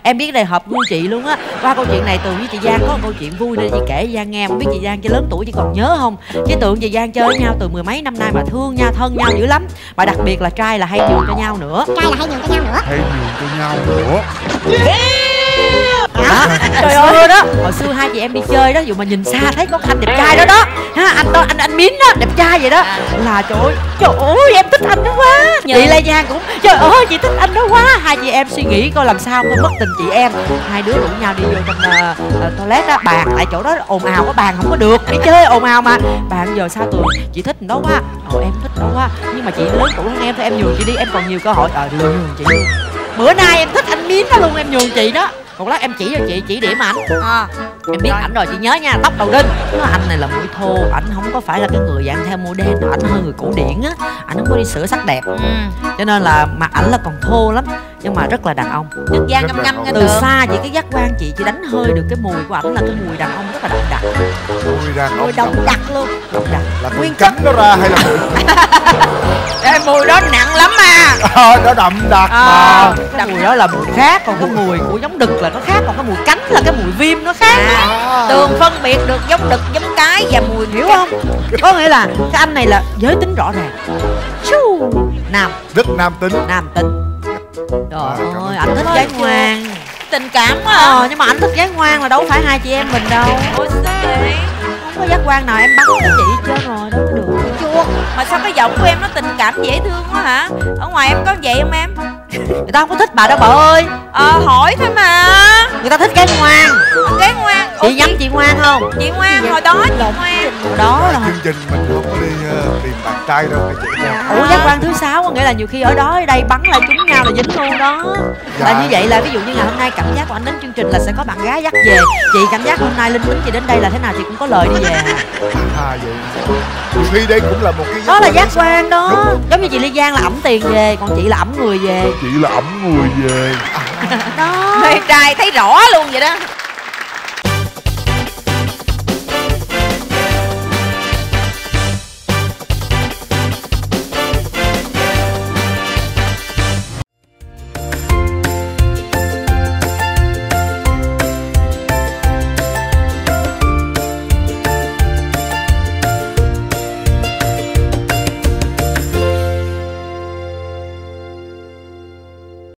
Em biết này hợp gu chị luôn á. Qua câu chuyện này Tường với chị Giang có một câu chuyện vui nên chị kể chị Giang nghe. Không biết chị Giang chơi lớn tuổi chị còn nhớ không? Chứ Tường chị Giang chơi với nhau từ mười mấy năm nay mà thương nhau, thân nhau dữ lắm. Mà đặc biệt là trai là hay nhường cho nhau nữa. Trai là hay nhường cho nhau nữa. Hay nhường cho nhau nữa. Đó, trời ơi đó, hồi xưa hai chị em đi chơi đó, dù mà nhìn xa thấy có anh đẹp trai đó đó ha, anh đó, anh Mín đó, đẹp trai vậy đó, là trời ơi em thích anh đó quá. Chị Lê Giang cũng trời ơi chị thích anh đó quá. Hai chị em suy nghĩ coi làm sao không mất tình chị em. Hai đứa rủ nhau đi vô trong toilet á, bàn tại chỗ đó ồn ào, có bàn không có được, đi chơi ồn ào mà. Bạn giờ sao Tường chị thích đó quá, em thích đó quá, nhưng mà chị lớn tuổi hơn em thì em nhường chị đi, em còn nhiều cơ hội. Nhường chị luôn. Bữa nay em thích anh Mín đó luôn, em nhường chị đó. Một lát em chỉ cho chị chỉ điểm ảnh. Em biết ảnh rồi chị nhớ nha, tóc đầu đinh. Anh này là mũi thô, ảnh không có phải là cái người dạng theo modern, ảnh hơi người cổ điển á, ảnh không có đi sửa sắc đẹp. Cho nên là mặt ảnh là còn thô lắm, nhưng mà rất là đàn ông. Nước da ngâm ngâm từ xa chị cái giác quan chị đánh hơi được cái mùi của ảnh là cái mùi đàn ông rất là đậm đặc. Mùi đàn ông Đậm đặc luôn, đậm đặc. Là nguyên cánh nó ra hay là mùi? Mùi đó nặng lắm mà. Nó đậm đặc mà. Cái mùi đó là mùi khác, còn cái mùi của giống đực là nó khác, còn cái mùi cánh là cái mùi viêm nó khác. Tường phân biệt được giống đực, giống cái và mùi, hiểu không? Có nghĩa là cái anh này là giới tính rõ ràng. Nam. Rất nam tính. Nam tính. Trời ơi, ảnh thích gái ngoan. Tình cảm quá. Nhưng mà ảnh thích gái ngoan là đâu phải hai chị em mình đâu. Ủa sao vậy? Không có giác quan nào em bắn cái chị hết trơn rồi, đâu có được. Chuột. Mà sao cái giọng của em nó tình cảm dễ thương quá hả? Ở ngoài em có vậy không em? Người ta không có thích bà đâu bà ơi. Hỏi thôi mà. Người ta thích gái ngoan. Gái ngoan. Chị nhắm chị ngoan không? Chị ngoan, hồi đó chị ngoan. Hồi đó là chương trình mình không có đi tìm bạn trai đâu hả chị nha. Ủa giác quan thứ 6 có nghĩa là nhiều khi ở đó ở đây bắn lại trúng nhau là dính luôn đó. Là như vậy là ví dụ như ngày hôm nay cảm giác của anh đến chương trình là sẽ có bạn gái dắt về. Chị cảm giác hôm nay Linh Mính chị đến đây là thế nào chị cũng có lời đi về hả? Vậy nhiều khi đây cũng là một cái đó là giác quan đó. Giống như chị Lê Giang là ẵm tiền về, còn chị là ẵm người về. Chị là ẵm người về. Đó. Mê trai thấy rõ luôn vậy đó.